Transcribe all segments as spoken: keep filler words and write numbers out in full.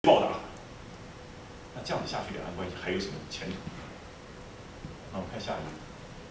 报答。那这样子下去，两岸关系还有什么前途？那我们看下一个。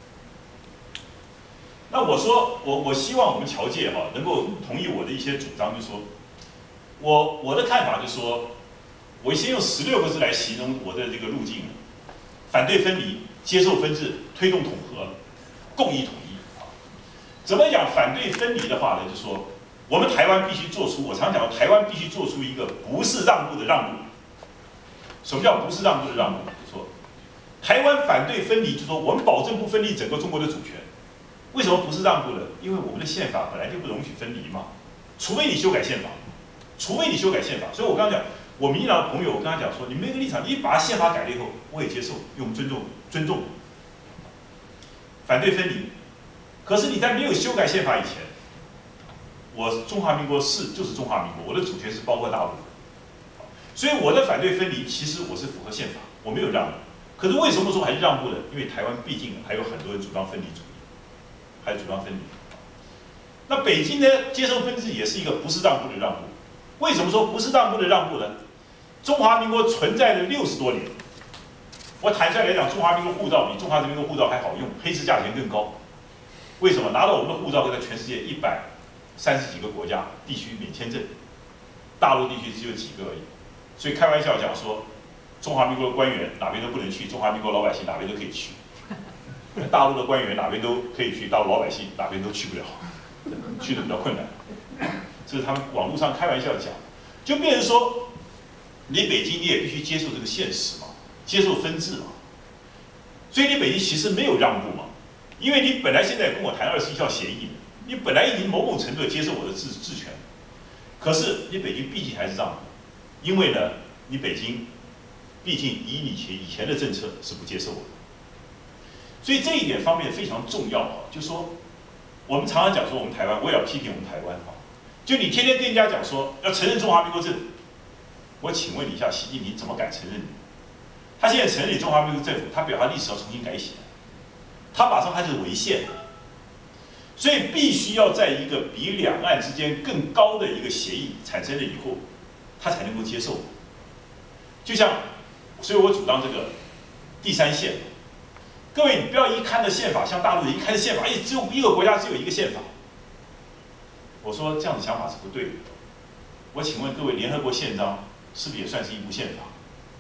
那我说，我我希望我们侨界哈能够同意我的一些主张，就是说，我我的看法就是说，我先用十六个字来形容我的这个路径：反对分离，接受分治，推动统合，共议统一。怎么讲反对分离的话呢？就是说，我们台湾必须做出，我常讲，台湾必须做出一个不是让步的让步。什么叫不是让步的让步？就是说，台湾反对分离，就是说我们保证不分离整个中国的主权。为什么不是让步呢？因为我们的宪法本来就不容许分离嘛，除非你修改宪法，除非你修改宪法。所以我刚刚讲，我民进党的朋友，我跟他讲说，你没个立场，你把宪法改了以后，我也接受，因为我们尊重尊重，反对分离。可是你在没有修改宪法以前，我中华民国是就是中华民国，我的主权是包括大陆的，所以我的反对分离，其实我是符合宪法，我没有让步。可是为什么说还是让步呢？因为台湾毕竟还有很多人主张分离主义。还主张分离，那北京呢？接受分治也是一个不是让步的让步。为什么说不是让步的让步呢？中华民国存在了六十多年，我坦率来讲，中华民国护照比中华人民共和国护照还好用，黑字价钱更高。为什么？拿到我们的护照，可以在全世界一百三十几个国家地区免签证，大陆地区只有几个而已。所以开玩笑讲说，中华民国的官员哪边都不能去，中华民国老百姓哪边都可以去。大陆的官员哪边都可以去，大陆老百姓哪边都去不了，去的比较困难。这是他们网络上开玩笑讲，就变成说，你北京你也必须接受这个现实嘛，接受分治嘛。所以你北京其实没有让步嘛，因为你本来现在跟我谈二十一条协议，你本来已经某种程度接受我的治治权，可是你北京毕竟还是让步，因为呢，你北京毕竟以你前以前的政策是不接受的。所以这一点方面非常重要啊，就是说，我们常常讲说我们台湾，我也要批评我们台湾啊。就你天天跟人家讲说要承认中华民国政府，我请问你一下，习近平怎么敢承认你？他现在承认你中华民国政府，他表达历史要重新改写，他马上他就是违宪。所以必须要在一个比两岸之间更高的一个协议产生了以后，他才能够接受。就像，所以我主张这个第三宪。各位，你不要一看到宪法，像大陆一看宪法，哎，只有一个国家只有一个宪法。我说这样的想法是不对的。我请问各位，联合国宪章是不是也算是一部宪法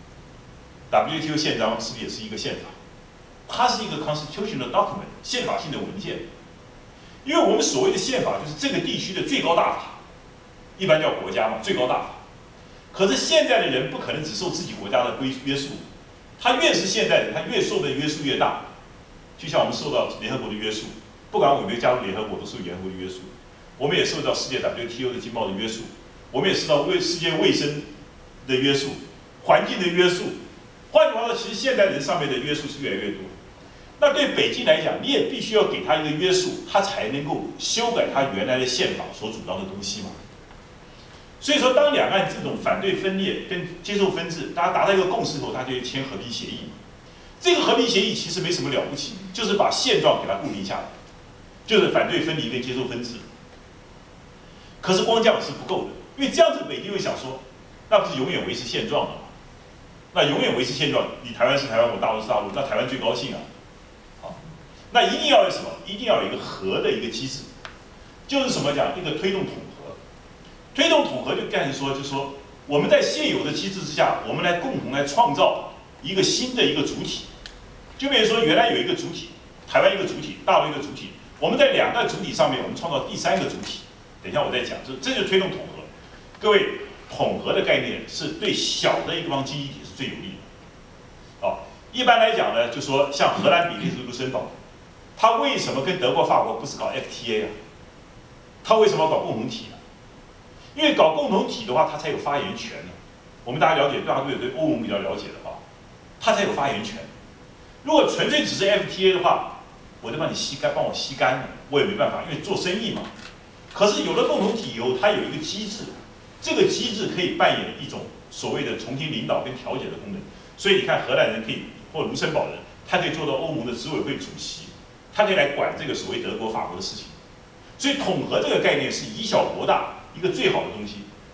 ？W T O 宪章是不是也是一个宪法？它是一个 constitutional document 宪法性的文件。因为我们所谓的宪法就是这个地区的最高大法，一般叫国家嘛，最高大法。可是现在的人不可能只受自己国家的规约束，他越是现代人，他越受的约束越大。就像我们受到联合国的约束，不管我有没有加入联合国，都受联合国的约束。我们也受到世界 W T O 的经贸的约束，我们也受到卫世界卫生的约束，环境的约束。换句话说，其实现代人上面的约束是越来越多。那对北京来讲，你也必须要给他一个约束，他才能够修改他原来的宪法所主张的东西嘛。所以说，当两岸这种反对分裂跟接受分治，大家达到一个共识后，他就签和平协议。这个和平协议其实没什么了不起，就是把现状给它固定下来，就是反对分离跟接受分治。可是光这样是不够的，因为这样子北京会想说，那不是永远维持现状了吗？那永远维持现状，你台湾是台湾，我大陆是大陆，那台湾最高兴啊。好，那一定要有什么？一定要有一个和的一个机制，就是什么讲一个推动统合。推动统合就干说，就是说我们在现有的机制之下，我们来共同来创造一个新的一个主体。就比如说原来有一个主体，台湾一个主体，大陆一个主体，我们在两个主体上面，我们创造第三个主体。等一下我再讲，这这就是推动统合。各位，统合的概念是对小的一方经济体是最有利的。哦，一般来讲呢，就说像荷兰、比利时、卢森堡，它为什么跟德国、法国不是搞 F T A 啊？它为什么要搞共同体呢？因为搞共同体的话，它才有发言权呢。我们大家了解，大家对对欧盟比较了解的话，它才有发言权。如果纯粹只是 F T A 的话，我就帮你吸干，帮我吸干了，我也没办法，因为做生意嘛。可是有了共同体以后，它有一个机制，这个机制可以扮演一种所谓的重新领导跟调解的功能。所以你看，荷兰人可以，或卢森堡人，他可以做到欧盟的执委会主席，他可以来管这个所谓德国、法国的事情。所以统合这个概念是以小博大，一个最好的东西。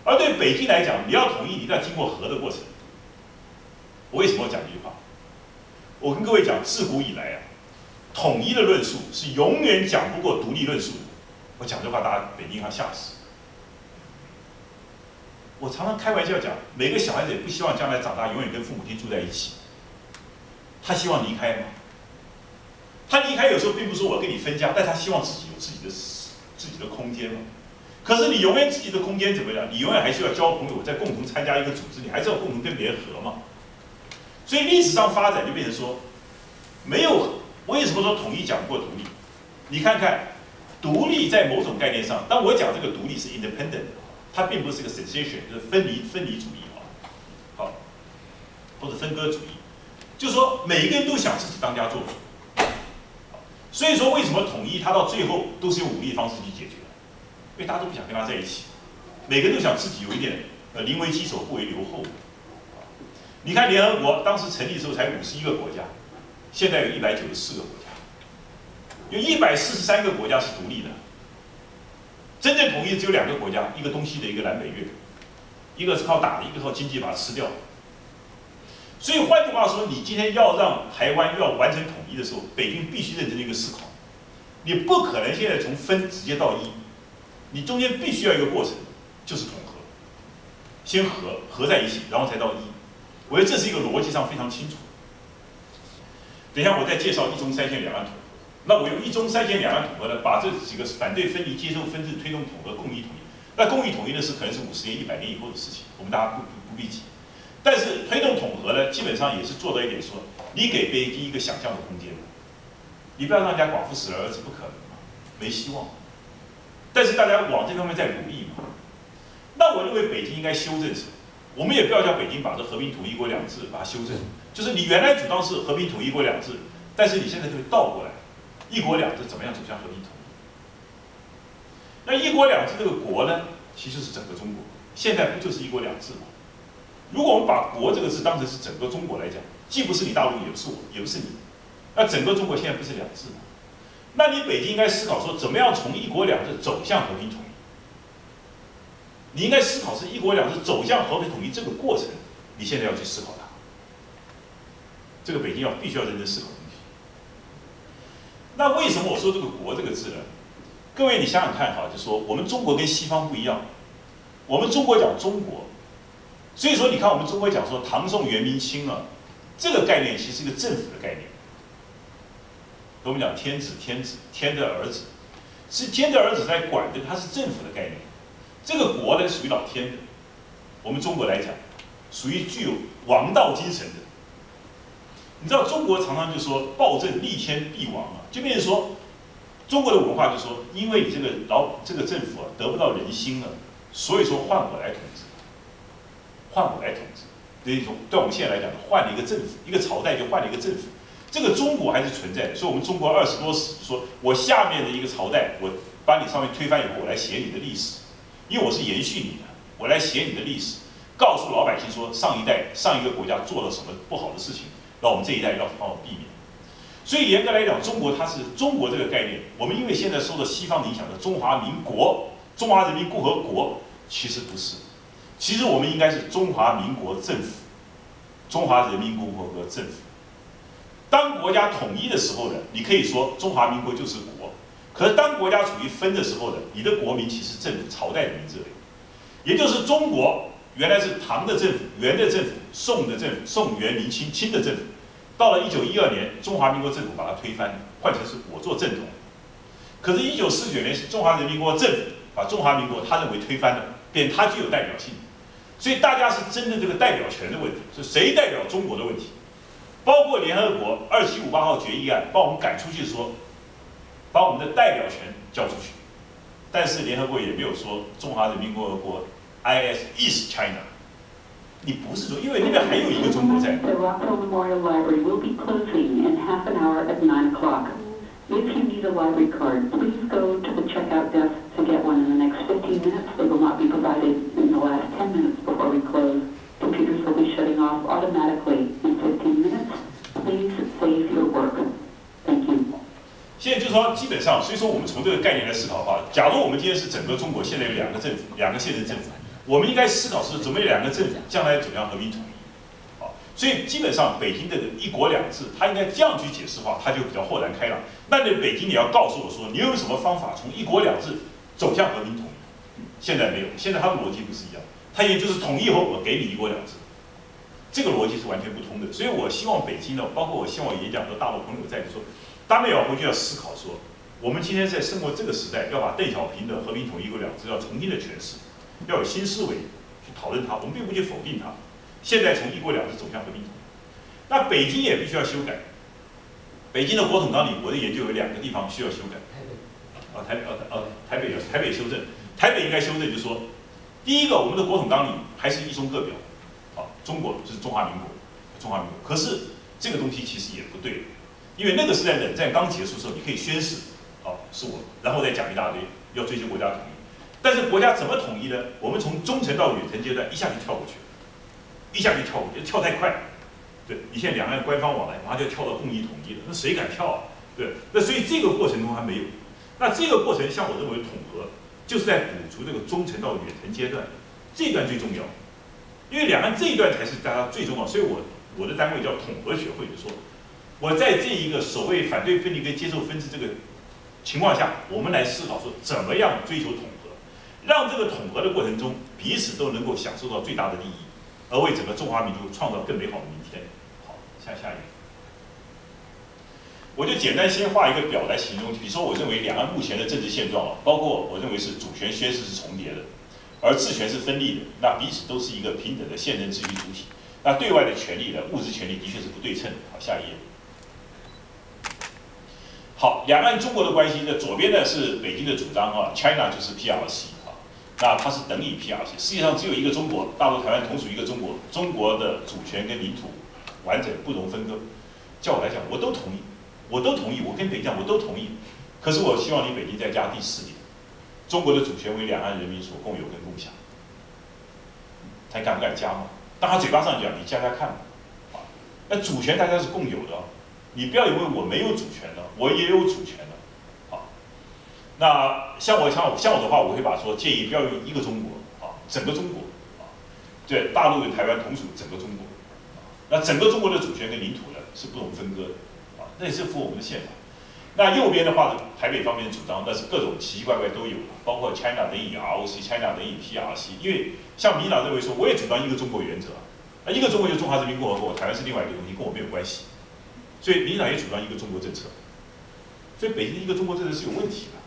而对北京来讲，你要统一，你一定要经过和的过程。我为什么要讲这句话？我跟各位讲，自古以来啊，统一的论述是永远讲不过独立论述的。我讲这话，大家北京要吓死。我常常开玩笑讲，每个小孩子也不希望将来长大永远跟父母亲住在一起。他希望离开吗？他离开有时候并不是说我跟你分家，但他希望自己有自己的自己的空间嘛。可是你永远自己的空间怎么样？你永远还是要交朋友，再共同参加一个组织，你还是要共同跟别人合嘛。所以历史上发展就变成说，没有为什么说统一讲不过独立？你看看，独立在某种概念上，当我讲这个独立是 independent， 它并不是个 secession， 就是分离分离主义啊，好，或者分割主义，就是说每个人都想自己当家做主。所以说为什么统一它到最后都是用武力方式去解决？因为大家都不想跟他在一起，每个人都想自己有一点呃临危击守，不为留后。你看联合国当时成立的时候才五十一个国家，现在有一百九十四个国家，有一百四十三个国家是独立的，真正统一只有两个国家，一个东西的，一个南北越，一个是靠打的，一个靠经济把它吃掉。所以换句话说，你今天要让台湾要完成统一的时候，北京必须认真的一个思考，你不可能现在从分直接到一，你中间必须要有一个过程，就是统合，先合合在一起，然后才到一。我觉得这是一个逻辑上非常清楚。等一下我再介绍一中三线两岸统合。那我用一中三线两岸统合呢，把这几个反对分离、接受分治、推动统合、共议统一。那共议统一呢是可能是五十年、一百年以后的事情，我们大家不不不必急。但是推动统合呢，基本上也是做到一点说，你给北京一个想象的空间，你不要让人家寡妇死了儿子不可能嘛，没希望。但是大家往这方面在努力嘛。那我认为北京应该修正什么？我们也不要叫北京把这和平统一、一国两制把它修正，就是你原来主张是和平统一、一国两制，但是你现在就会倒过来，一国两制怎么样走向和平统一？那一国两制这个国呢，其实是整个中国，现在不就是一国两制吗？如果我们把国这个字当成是整个中国来讲，既不是你大陆，也不是我，也不是你，那整个中国现在不是两制吗？那你北京应该思考说，怎么样从一国两制走向和平统一？你应该思考是一国两制走向和平统一这个过程，你现在要去思考它。这个北京要必须要认真思考问题。那为什么我说这个“国”这个字呢？各位你想想看哈，就说我们中国跟西方不一样，我们中国讲中国，所以说你看我们中国讲说唐宋元明清啊，这个概念其实是一个政府的概念。我们讲天子天子天的儿子，是天的儿子在管的，它是政府的概念。这个国呢属于老天的，我们中国来讲，属于具有王道精神的。你知道中国常常就说暴政立天必亡啊，就变成说中国的文化就说，因为你这个老这个政府啊得不到人心了，所以说换我来统治，换我来统治。这一种对我们现在来讲，换了一个政府，一个朝代就换了一个政府。这个中国还是存在的，所以我们中国二十多史说，我下面的一个朝代，我把你上面推翻以后，我来写你的历史。因为我是延续你的，我来写你的历史，告诉老百姓说上一代、上一个国家做了什么不好的事情，让我们这一代要帮我避免。所以严格来讲，中国它是中国这个概念，我们因为现在受到西方影响的中华民国、中华人民共和国，其实不是，其实我们应该是中华民国政府、中华人民共和国政府。当国家统一的时候呢，你可以说中华民国就是国。可是当国家处于分的时候呢，你的国名其实政府朝代的名字而已，也就是中国原来是唐的政府、元的政府、宋的政府、宋元明清清的政府，到了一九一二年，中华民国政府把它推翻，换成是我做正统。可是，一九四九年是中华人民共和国政府把中华民国他认为推翻了，变它具有代表性，所以大家是争论这个代表权的问题，是谁代表中国的问题，包括联合国二七五八号决议案把我们赶出去说。把我们的代表权交出去，但是联合国也没有说中华人民共和国 I S is China。你不是说，因为那边还有一个中国在。The Rockwell Memorial Library will be closing in half an hour at nine o'clock. If you need a library card, please go to the checkout desk to get one in the next fifteen minutes. They will not be provided in the last ten minutes before we close. Computers will be shutting off automatically in fifteen minutes. Please save your work. Thank you. 现在就是说，基本上，所以说我们从这个概念来思考的话，假如我们今天是整个中国现在有两个政府，两个县城政府， 我们应该思考是准备两个政府将来怎么样和平统一。好，所以基本上北京的一国两制，它应该这样去解释的话，它就比较豁然开朗。那你北京你要告诉我说，你有什么方法从一国两制走向和平统一？现在没有，现在它的逻辑不是一样，它也就是统一后我给你一国两制。 这个逻辑是完全不通的，所以我希望北京呢，包括我希望演讲的大陆朋友在，就说，他们也要回去要思考说，我们今天在生活这个时代，要把邓小平的和平统一国两制要重新的诠释，要有新思维去讨论它，我们并不去否定它。现在从一国两制走向和平统一，那北京也必须要修改。北京的国统纲领，我的研究有两个地方需要修改。啊，台北啊啊，台北台北修正，台北应该修正，就是说，第一个，我们的国统纲领还是一中各表。 好，中国就是中华民国，中华民国。可是这个东西其实也不对，因为那个是在冷战刚结束的时候，你可以宣誓，好是我，然后再讲一大堆，要追求国家统一。但是国家怎么统一呢？我们从中层到远层阶段一下就跳过去了，一下就跳过去，跳太快。对，你现在两岸官方往来，马上就跳到共议统一了，那谁敢跳啊？对，那所以这个过程中还没有。那这个过程，像我认为统合，就是在补足这个中层到远层阶段，这一段最重要。 因为两岸这一段才是大家最重要，所以我我的单位叫统合学会，就说我在这一个所谓反对分离跟接受分治这个情况下，我们来思考说怎么样追求统合，让这个统合的过程中彼此都能够享受到最大的利益，而为整个中华民族创造更美好的明天。好，下下一个，我就简单先画一个表来形容，比如说我认为两岸目前的政治现状啊，包括我认为是主权宣誓是重叠的。 而治权是分立的，那彼此都是一个平等的宪政治理主体。那对外的权利呢，物质权利的确是不对称的。好，下一页。好，两岸中国的关系呢，左边呢是北京的主张啊 ，China 就是 P R C 啊，那它是等于 P R C。世界上只有一个中国，大陆、台湾同属一个中国，中国的主权跟领土完整不容分割。叫我来讲，我都同意，我都同意，我跟北京讲我都同意。可是我希望你北京再加第四点。 中国的主权为两岸人民所共有跟共享，他敢不敢加吗？当他嘴巴上讲，你加加看嘛。啊，那主权大家是共有的，你不要以为我没有主权了，我也有主权的。好，那像我像像我的话，我会把说建议不要用一个中国啊，整个中国啊，对，大陆与台湾同属整个中国。啊，那整个中国的主权跟领土呢是不容分割的，啊，那也是符合我们的宪法。 那右边的话，台北方面的主张，那是各种奇奇怪怪都有，包括 China 等于 R O C，China 等于 P R C。因为像民进党认为说，我也主张一个中国原则，啊，一个中国就是中华人民共和国，台湾是另外一个东西，跟我没有关系。所以民进党也主张一个中国政策，所以北京的一个中国政策是有问题的。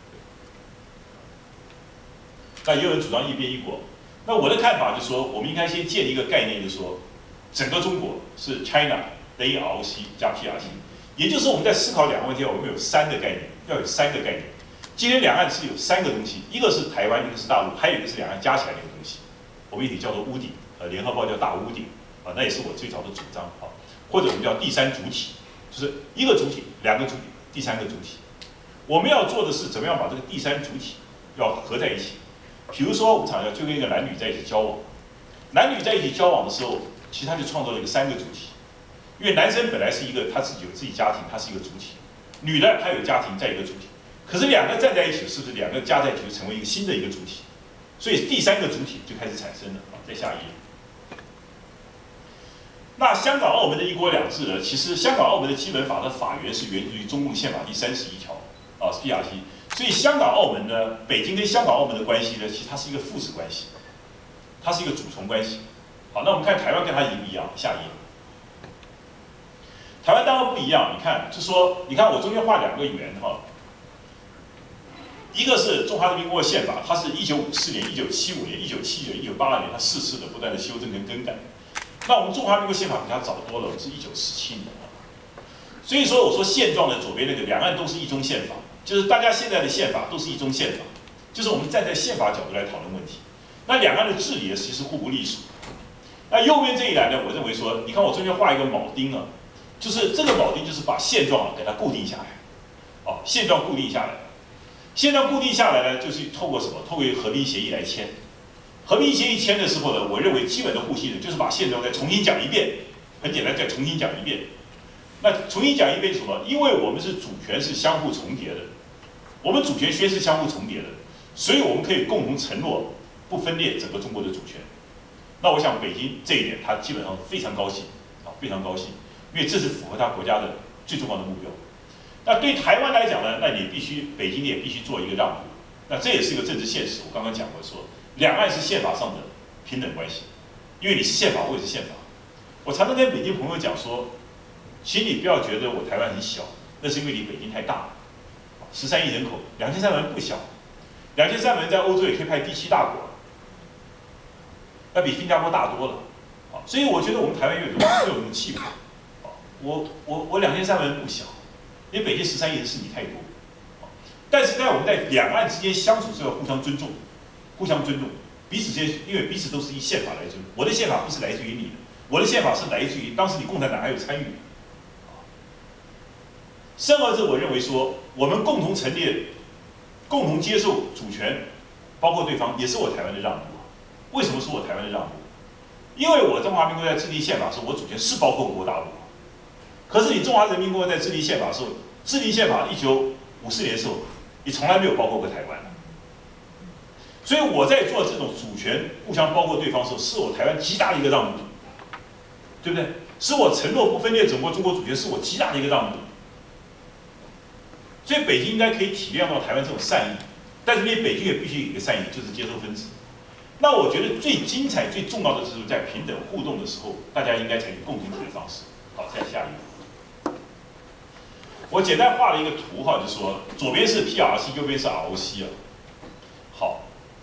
那也有人主张一边一国，那我的看法就是说，我们应该先建立一个概念，就是说，整个中国是 China 等于 R O C 加 P R C。 也就是我们在思考两个问题，我们有三个概念，要有三个概念。今天两岸是有三个东西，一个是台湾，一个是大陆，还有一个是两岸加起来的一个东西，我们一起叫做屋顶，呃，联合报叫大屋顶，啊，那也是我最早的主张，啊，或者我们叫第三主体，就是一个主体，两个主体，第三个主体。我们要做的是怎么样把这个第三主体要合在一起。比如说，我们常常就跟一个男女在一起交往，男女在一起交往的时候，其实他就创造了一个三个主体。 因为男生本来是一个，他自己有自己家庭，他是一个主体；女的她有家庭，再一个主体。可是两个站在一起，是不是两个加在一起就成为一个新的一个主体？所以第三个主体就开始产生了。好，再下一页。那香港、澳门的一国两制呢？其实香港、澳门的基本法的法源是源自于中共宪法第三十一条啊，是 P R C。所以香港、澳门呢，北京跟香港、澳门的关系呢，其实它是一个父子关系，它是一个主从关系。好，那我们看台湾跟它一不一样？下一页。 台湾当然不一样，你看，就说，你看我中间画两个圆哈，一个是中华人民共和国宪法，它是一九五四年、一九七五年、一九七九、一九八二年，它四次的不断的修正跟更改。那我们中华民国宪法比它早多了，我们是一九四七年啊。所以说，我说现状的左边那个两岸都是一中宪法，就是大家现在的宪法都是一中宪法，就是我们站在宪法角度来讨论问题。那两岸的治理其实互不隶属。那右边这一栏呢，我认为说，你看我中间画一个铆钉啊。 就是这个铆钉，就是把现状给它固定下来，哦，现状固定下来，现状固定下来呢，就是透过什么？透过和平协议来签。和平协议签的时候呢，我认为基本的互信呢，就是把现状再重新讲一遍，很简单，再重新讲一遍。那重新讲一遍是什么？因为我们是主权是相互重叠的，我们主权宣是相互重叠的，所以我们可以共同承诺不分裂整个中国的主权。那我想北京这一点，他基本上非常高兴啊，非常高兴，因为这是符合他国家的最重要的目标。那对台湾来讲呢，那你必须北京也必须做一个让步。那这也是一个政治现实。我刚刚讲过说，两岸是宪法上的平等关系，因为你是宪法，我也是宪法。我常常跟北京朋友讲说，请你不要觉得我台湾很小，那是因为你北京太大，十三亿人口，两千三百万不小，两千三百万在欧洲也可以排第七大国。那比新加坡大多了，啊，所以我觉得我们台湾有一种有一种气魄，啊，我我我两千三百人不小，因为北京十三亿人是你太多，啊，但是在我们在两岸之间相处是要互相尊重，互相尊重，彼此间，因为彼此都是以宪法来尊重，我的宪法不是来自于你的，我的宪法是来自于当时你共产党还有参与，啊，深而至我认为说，我们共同成立，共同接受主权，包括对方，也是我台湾的让步。为什么是我台湾的让步？因为我中华民国在制定宪法的时候，我主权是包括国大陆。可是你中华人民共和国在制定宪法的时候，制定宪法一九五四年的时候，你从来没有包括过台湾。所以我在做这种主权互相包括对方的时候，是我台湾极大的一个让步，对不对？是我承诺不分裂整个中国主权，是我极大的一个让步。所以北京应该可以体谅到台湾这种善意，但是你北京也必须有一个善意，就是接收分子。那我觉得最精彩、最重要的就是在平等互动的时候，大家应该采取共同体的方式。好，再下一个，我简单画了一个图哈，就是说左边是 P R C， 右边是 R O C 啊。好，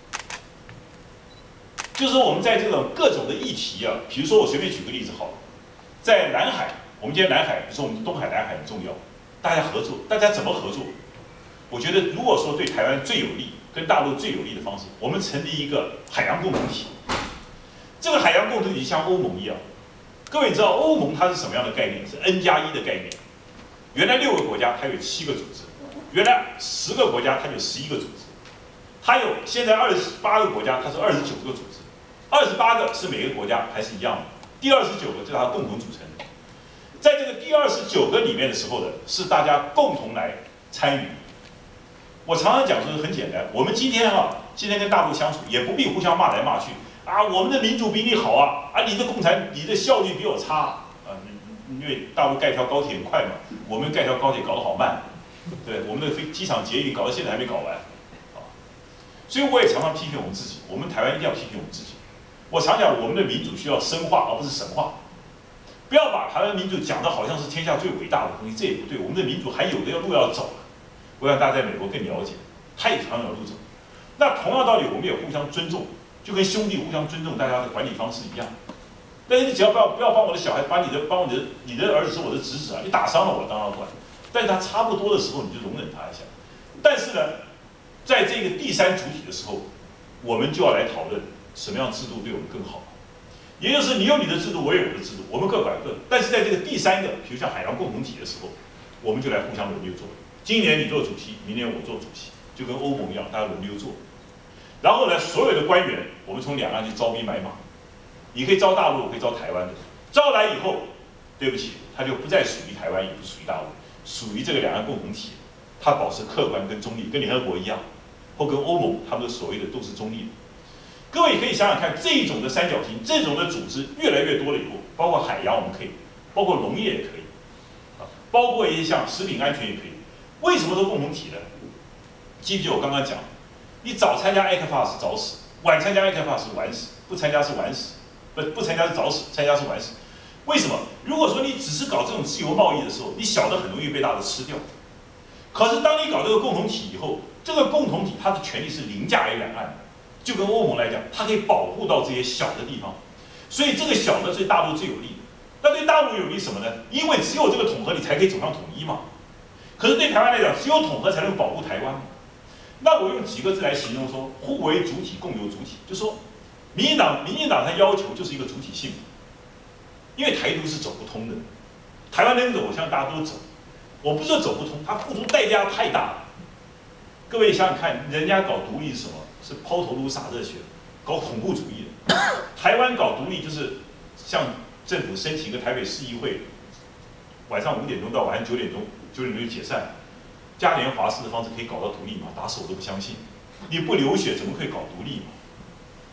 就是说我们在这种各种的议题啊，比如说我随便举个例子好了，在南海，我们今天南海，比如说我们东海、南海很重要，大家合作，大家怎么合作？我觉得如果说对台湾最有利，跟大陆最有利的方式，我们成立一个海洋共同体。这个海洋共同体像欧盟一样，各位你知道欧盟它是什么样的概念？是 N 加一的概念。原来六个国家它有七个组织，原来十个国家它有十一个组织，它有现在二十八个国家它是二十九个组织，二十八个是每个国家还是一样的，第二十九个就是它共同组成的。在这个第二十九个里面的时候呢，是大家共同来参与。我常常讲说很简单，我们今天啊，今天跟大陆相处也不必互相骂来骂去啊，我们的民主比你好啊，啊，你的共产你的效率比我差啊，因为大陆盖条高铁很快嘛，我们盖条高铁搞得好慢，对，我们的飞机场捷运搞到现在还没搞完，啊，所以我也常常批评我们自己，我们台湾一定要批评我们自己。我常讲我们的民主需要深化而不是神话，不要把台湾民主讲的好像是天下最伟大的东西，这也不对，我们的民主还有的要路要走。我想大家在美国更了解，他也常有路走。那同样道理，我们也互相尊重，就跟兄弟互相尊重大家的管理方式一样。但是你只要不要不要帮我的小孩，把你的帮我的你的儿子是我的侄子啊，你打伤了我当然管。但是他差不多的时候，你就容忍他一下。但是呢，在这个第三主体的时候，我们就要来讨论什么样制度对我们更好。也就是你有你的制度，我有我的制度，我们各管各。但是在这个第三个，比如像海洋共同体的时候，我们就来互相轮流做。今年你做主席，明年我做主席，就跟欧盟一样，大家轮流做。然后呢，所有的官员，我们从两岸去招兵买马，你可以招大陆，我可以招台湾的。招来以后，对不起，他就不再属于台湾，也不属于大陆，属于这个两岸共同体，它保持客观跟中立，跟联合国一样，或跟欧盟他们所谓的都是中立的。各位也可以想想看，这种的三角形，这种的组织越来越多了以后，包括海洋我们可以，包括农业也可以，啊，包括一些像食品安全也可以。为什么说共同体呢？记不记得我刚刚讲，你早参加艾克法是早死，晚参加艾克法是晚死，不参加是晚死，不不参加是早死，参加是晚死。为什么？如果说你只是搞这种自由贸易的时候，你小的很容易被大的吃掉。可是当你搞这个共同体以后，这个共同体它的权利是凌驾于两岸的，就跟欧盟来讲，它可以保护到这些小的地方，所以这个小的对大陆最有利。那对大陆有利什么呢？因为只有这个统合，你才可以走向统一嘛。可是对台湾来讲，只有统合才能保护台湾。那我用几个字来形容说，互为主体，共有主体，就说，民进党，民进党它要求就是一个主体性，因为台独是走不通的，台湾能走，我相信大家都走。我不是说走不通，它付出代价太大了。各位想想看，人家搞独立是什么？是抛头颅洒热血，搞恐怖主义的。台湾搞独立就是向政府申请一个台北市议会，晚上五点钟到晚上九点钟。九点钟就解散，嘉年华式的方式可以搞到独立吗？打死我都不相信。你不流血怎么可以搞独立嘛？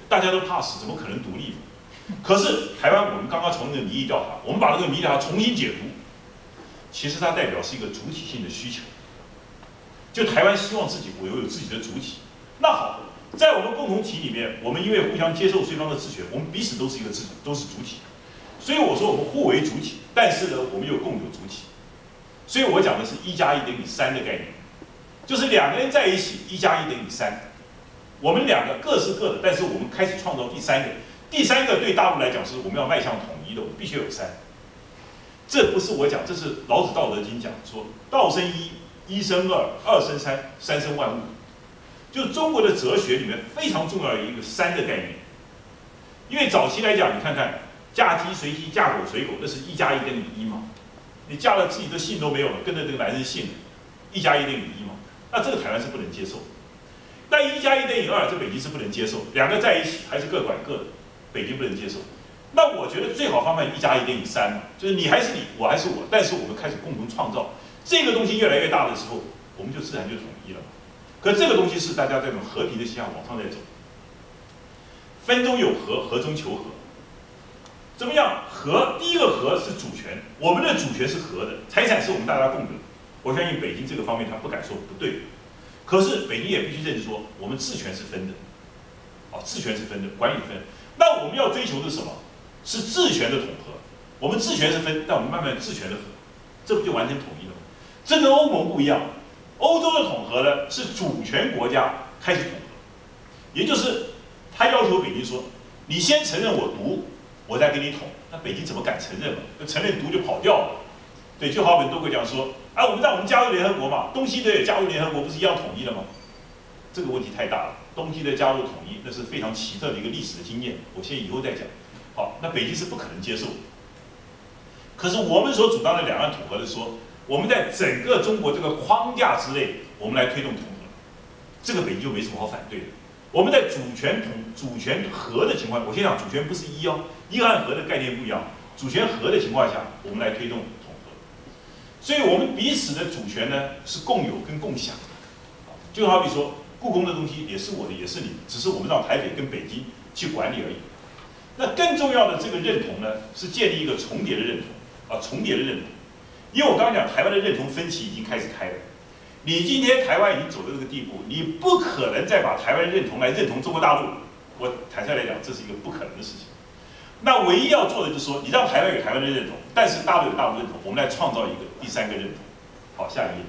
大家都怕死，怎么可能独立？可是台湾，我们刚刚从那个民意调查，我们把那个民意调查重新解读，其实它代表是一个主体性的需求。就台湾希望自己我有自己的主体。那好，在我们共同体里面，我们因为互相接受对方的自权，我们彼此都是一个自都是主体。所以我说我们互为主体，但是呢，我们又共有主体。所以我讲的是一加一等于三的概念，就是两个人在一起，一加一等于三。我们两个各是各的，但是我们开始创造第三个。第三个对大陆来讲是我们要迈向统一的，我们必须有三。这不是我讲，这是老子《道德经》讲说：道生一，一生二，二生三，三生万物。就是中国的哲学里面非常重要的一个三的概念。因为早期来讲，你看看嫁鸡随鸡，嫁狗随狗，那是一加一等于一嘛。你嫁了自己的姓都没有了，跟着这个男人姓，一加一等于一嘛。那这个台湾是不能接受。但一加一等于二，这北京是不能接受。两个在一起还是各管各的，北京不能接受。那我觉得最好方法一加一等于三嘛，就是你还是你，我还是我，但是我们开始共同创造这个东西越来越大的时候，我们就自然就统一了。可这个东西是大家这种和平的气象往上在走，分中有和，和中求和。怎么样？和第一个和是主权，我们的主权是和的，财产是我们大家共的。我相信北京这个方面他不敢说不对，可是北京也必须认识说，我们治权是分的，啊，治权是分的，管理分。那我们要追求的是什么？是治权的统合。我们治权是分，但我们慢慢治权的和，这不就完成统一了吗？这跟欧盟不一样，欧洲的统合呢是主权国家开始统合，也就是他要求北京说，你先承认我独。我再给你统，那北京怎么敢承认嘛？承认独就跑掉了。对，就好很多会讲说，啊，我们让我们加入联合国嘛，东西德也加入联合国，不是一样统一了吗？这个问题太大了。东西德加入统一，那是非常奇特的一个历史的经验，我先以后再讲。好，那北京是不可能接受的。可是我们所主张的两岸统合的说，我们在整个中国这个框架之内，我们来推动统合，这个北京就没什么好反对的。我们在主权统主权和的情况，我先讲主权不是一哦，一和和的概念不一样。主权和的情况下，我们来推动统合。所以我们彼此的主权呢是共有跟共享的。就好比说，故宫的东西也是我的，也是你的，只是我们让台北跟北京去管理而已。那更重要的这个认同呢，是建立一个重叠的认同啊，重叠的认同。因为我刚刚讲台湾的认同分歧已经开始开了。你今天台湾已经走到这个地步，你不可能再把台湾认同来认同中国大陆。我坦率来讲，这是一个不可能的事情。那唯一要做的就是说，你让台湾有台湾的认同，但是大陆有大陆认同，我们来创造一个第三个认同。好，下一页。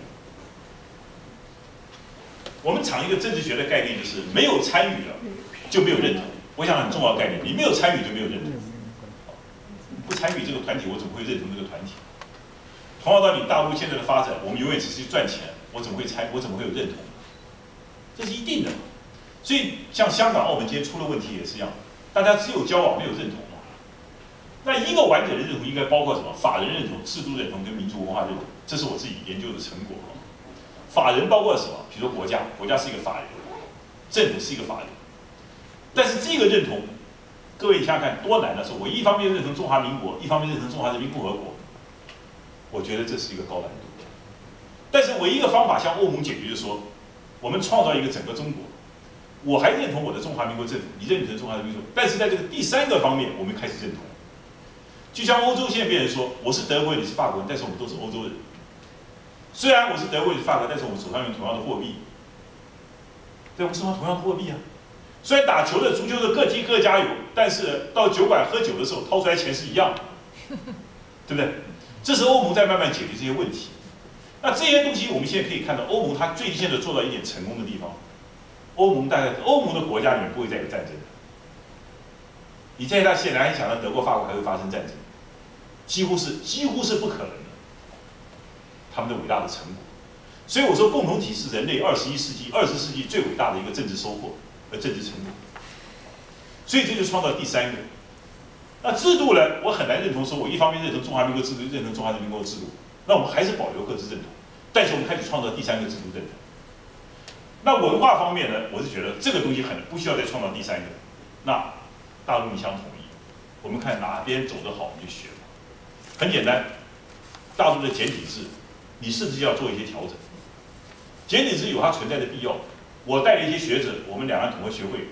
我们讲一个政治学的概念，就是没有参与了就没有认同。我想很重要的概念，你没有参与就没有认同。不参与这个团体，我怎么会认同这个团体？同样道理，大陆现在的发展，我们永远只是去赚钱。我怎么会猜？我怎么会有认同？这是一定的嘛。所以像香港、澳门今天出了问题也是一样，大家只有交往没有认同嘛。那一个完整的认同应该包括什么？法人认同、制度认同跟民族文化认同，这是我自己研究的成果。法人包括什么？比如说国家，国家是一个法人，政府是一个法人。但是这个认同，各位你想想看多难的事！我一方面认同中华民国，一方面认同中华人民共和国，我觉得这是一个高难度。但是唯一一个方法向欧盟解决，就是说，我们创造一个整个中国，我还认同我的中华民国政府，你认同中华人民共和国，但是在这个第三个方面，我们开始认同。就像欧洲现在变成说，我是德国人，你是法国人，但是我们都是欧洲人。虽然我是德国人，是法国人，但是我们手上有同样的货币，对，我们手上同样的货币啊。虽然打球的、足球的各踢各加油，但是到酒馆喝酒的时候掏出来钱是一样的，对不对？这是欧盟在慢慢解决这些问题。那这些东西，我们现在可以看到，欧盟它最近现在做到一点成功的地方。欧盟大概，欧盟的国家里面不会再有战争。你现在显然想到德国、法国还会发生战争，几乎是几乎是不可能的。他们的伟大的成果，所以我说共同体是人类二十一世纪、二十世纪最伟大的一个政治收获和政治成果。所以这就创造第三个。那制度呢？我很难认同说，我一方面认同中华民国制度，认同中华人民共和国制度。那我们还是保留各自认同，但是我们开始创造第三个制度认同。那文化方面呢，我是觉得这个东西很不需要再创造第三个。那大陆你想统一，我们看哪边走得好，我们就学。很简单，大陆的简体字，你是不是要做一些调整？简体字有它存在的必要。我带了一些学者，我们两岸统合学会，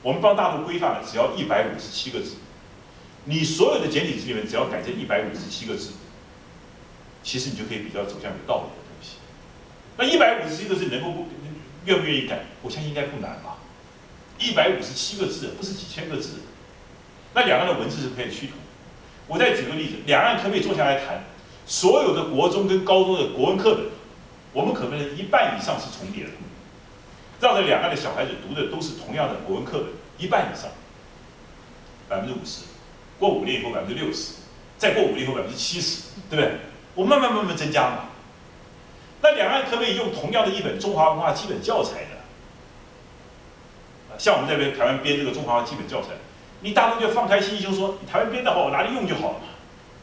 我们帮大陆规范了，只要一百五十七个字，你所有的简体字里面只要改这一百五十七个字，其实你就可以比较走向有道理的东西。那一百五十七个字能够不愿不愿意改？我相信应该不难吧。一百五十七个字，不是几千个字。那两岸的文字是可以趋同。我再举个例子，两岸可不可以坐下来谈？所有的国中跟高中的国文课本，我们可不可能一半以上是重叠的？让这两岸的小孩子读的都是同样的国文课本，一半以上，百分之五十，过五年以后百分之六十，再过五年以后百分之七十，对不对？我慢慢慢慢增加嘛。那两岸可不可以用同样的一本中华文化基本教材呢？像我们这边台湾编这个中华文化基本教材，你大陆就放开心胸说，你台湾编的好，我拿来用就好了嘛。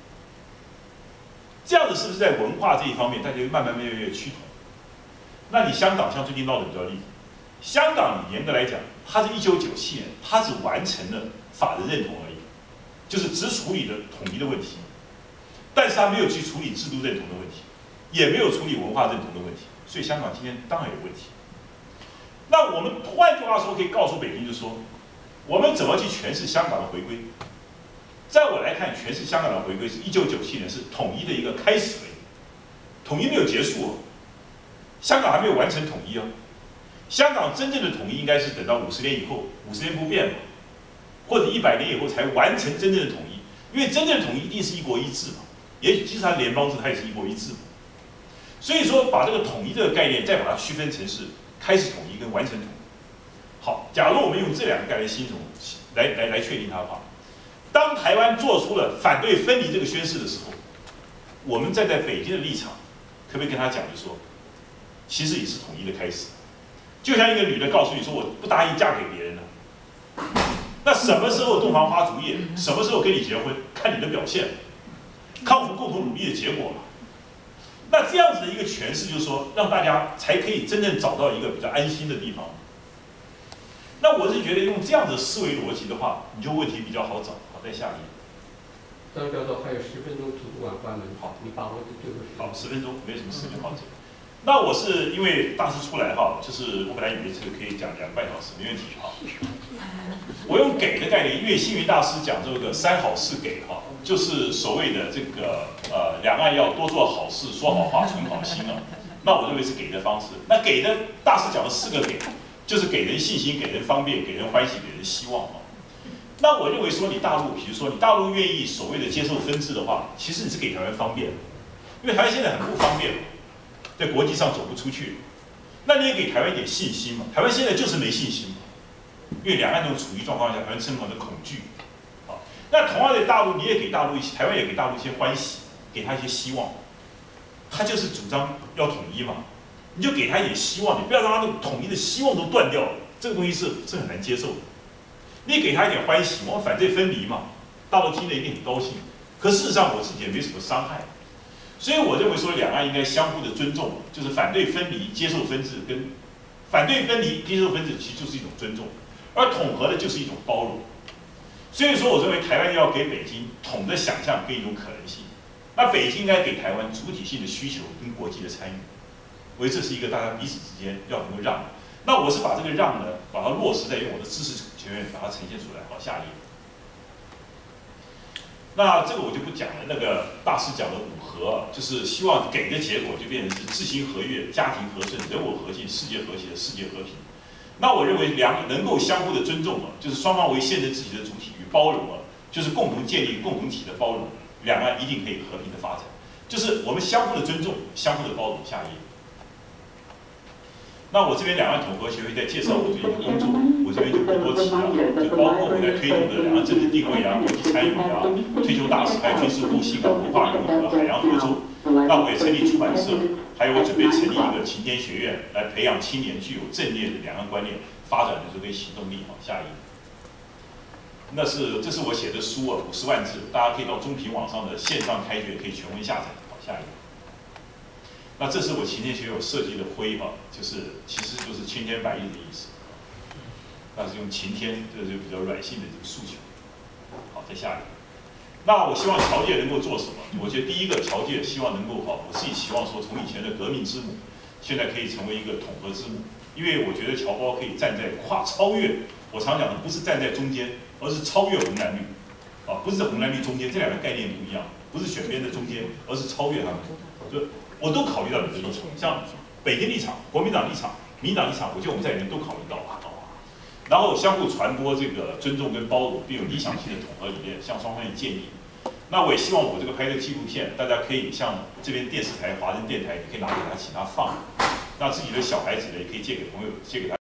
这样子是不是在文化这一方面，大家就慢慢越来越趋同？那你香港像最近闹得比较厉害，香港你严格来讲，它是一九九七年，它只完成了法的认同而已，就是只处理了统一的问题，但是它没有去处理制度认同的问题，也没有处理文化认同的问题，所以香港今天当然有问题。那我们换句话说，可以告诉北京，就是说，我们怎么去诠释香港的回归？在我来看，诠释香港的回归是一九九七年是统一的一个开始而已，统一没有结束哦，香港还没有完成统一哦。香港真正的统一应该是等到五十年以后，五十年不变嘛，或者一百年以后才完成真正的统一，因为真正的统一一定是一国一制嘛，也许即使它联邦制，它也是一国一制嘛。所以说，把这个统一这个概念再把它区分成是开始统一跟完成统一。好，假如我们用这两个概念系统来来来确定它的话，当台湾做出了反对分离这个宣誓的时候，我们站在北京的立场，可不可以跟他讲，就是说，其实也是统一的开始。就像一个女的告诉你说，我不答应嫁给别人了，那什么时候洞房花烛夜，什么时候跟你结婚，看你的表现，看我们共同努力的结果嘛。那这样子的一个诠释，就是说，让大家才可以真正找到一个比较安心的地方。那我是觉得用这样的思维逻辑的话，你就问题比较好找。好，再下一页。 张教授还有十分钟图书馆关门，好，你把握住最后时间。 好，十分钟，没什么时间好讲。那我是因为大师出来哈，就是我本来以为这个可以讲两个半小时，没问题哈。我用给的概念，因为星云大师讲这个三好四给哈，就是所谓的这个呃两岸要多做好事，说好话，存好心啊。那我认为是给的方式。那给的大师讲了四个给，就是给人信心，给人方便，给人欢喜，给人希望啊。那我认为说你大陆，比如说你大陆愿意所谓的接受分治的话，其实你是给台湾方便，因为台湾现在很不方便。在国际上走不出去，那你也给台湾一点信心嘛？台湾现在就是没信心嘛，因为两岸都处于状况下，台湾生活的恐惧。好，那同样的大陆，你也给大陆一些，台湾也给大陆一些欢喜，给他一些希望。他就是主张要统一嘛，你就给他一点希望，你不要让他的统一的希望都断掉了，这个东西是是很难接受的。你给他一点欢喜，我们反对分离嘛，大陆听了一定很高兴。可事实上，我自己也没什么伤害。所以我认为说，两岸应该相互的尊重，就是反对分离、接受分治，跟反对分离、接受分治，其实就是一种尊重，而统合的就是一种包容。所以说，我认为台湾要给北京统的想象跟一种可能性，那北京应该给台湾主体性的需求跟国际的参与。我觉得这是一个大家彼此之间要能够让。那我是把这个让呢，把它落实在用我的知识前面把它呈现出来。好，下一页。那这个我就不讲了。那个大师讲的五和，就是希望给的结果就变成是知行合悦、家庭和顺、人我和敬、世界和谐、世界和平。那我认为两能够相互的尊重啊，就是双方为现实自己的主体与包容啊，就是共同建立共同体的包容，两岸一定可以和平的发展。就是我们相互的尊重、相互的包容。下一页。那我这边两岸统合协会在介绍我最近的工作，我这边就不多提了，就包括我在推动的两岸政治定位啊、国际参与啊、推求大时代、军事互信啊、文化融合、海洋合作。那我也成立出版社，还有我准备成立一个晴天学院，来培养青年具有正念的两岸观念、发展的这个行动力。好，下一页。那是这是我写的书啊，五十万字，大家可以到中评网上的线上开卷可以全文下载。好，下一页。那这是我晴天学有设计的徽哈，就是其实就是青天白日的意思，那是用晴天，这就比较软性的这个诉求。好，再下一个。那我希望侨界能够做什么？我觉得第一个，侨界希望能够哈，我自己期望说，从以前的革命之母，现在可以成为一个统合之母。 因为我觉得侨胞可以站在跨超越，我常讲的不是站在中间，而是超越红蓝绿，啊，不是在红蓝绿中间，这两个概念不一样，不是选边的中间，而是超越他们。就我都考虑到你的立场，像北京立场、国民党立场、民进党立场，我觉得我们在里面都考虑到了。然后相互传播这个尊重跟包容，并有理想性的统合理念，向双方建议。那我也希望我这个拍这个纪录片，大家可以像这边电视台、华人电台，你可以拿给他，请他放。那自己的小孩子呢，也可以借给朋友，借给他。